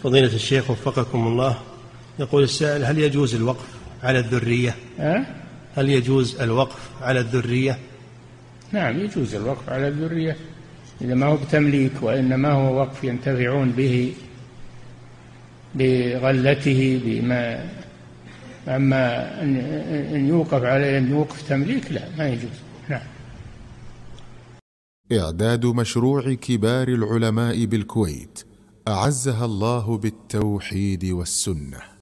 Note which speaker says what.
Speaker 1: فضيلة الشيخ وفقكم الله، يقول السائل: هل يجوز الوقف على الذرية؟ هل يجوز الوقف على الذرية؟
Speaker 2: نعم، يجوز الوقف على الذرية إذا ما هو بتمليك، وإنما هو وقف ينتفعون به بغلته بما. أما أن يوقف عليه أن يوقف تمليك، لا، ما يجوز. نعم.
Speaker 3: إعداد مشروع كبار العلماء بالكويت أعزها الله بالتوحيد والسنة.